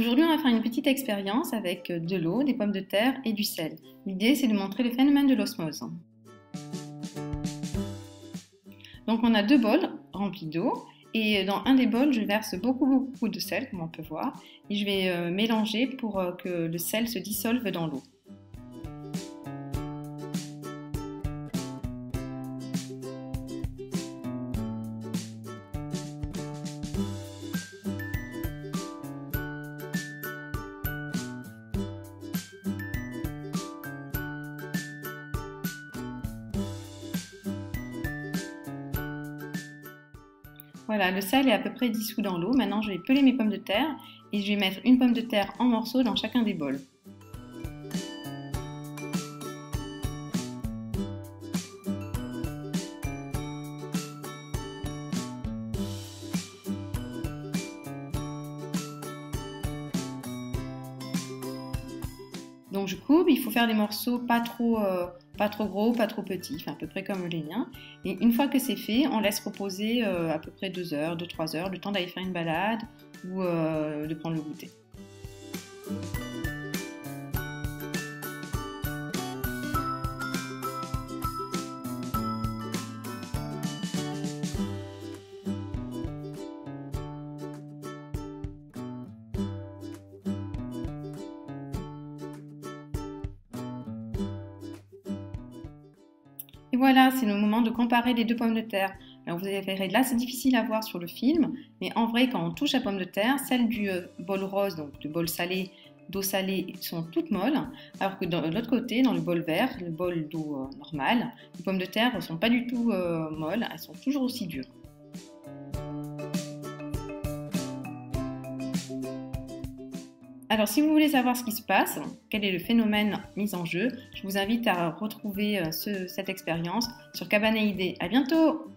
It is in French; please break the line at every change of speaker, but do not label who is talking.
Aujourd'hui, on va faire une petite expérience avec de l'eau, des pommes de terre et du sel. L'idée, c'est de montrer le phénomène de l'osmose. Donc, on a deux bols remplis d'eau et dans un des bols, je verse beaucoup de sel, comme on peut voir, et je vais mélanger pour que le sel se dissolve dans l'eau. Voilà, le sel est à peu près dissous dans l'eau. Maintenant, je vais peler mes pommes de terre et je vais mettre une pomme de terre en morceaux dans chacun des bols. Donc je coupe, il faut faire des morceaux pas trop gros, pas trop petits, enfin, à peu près comme les miens. Et une fois que c'est fait, on laisse reposer à peu près 2 heures, 2-3 heures, le temps d'aller faire une balade ou de prendre le goûter. Et voilà, c'est le moment de comparer les deux pommes de terre. Alors vous verrez, là c'est difficile à voir sur le film, mais en vrai quand on touche la pomme de terre, celles du bol rose, donc du bol salé, d'eau salée, sont toutes molles, alors que de l'autre côté, dans le bol vert, le bol d'eau normale, les pommes de terre ne sont pas du tout molles, elles sont toujours aussi dures. Alors, si vous voulez savoir ce qui se passe, quel est le phénomène mis en jeu, je vous invite à retrouver cette expérience sur Cabanéidée. À bientôt!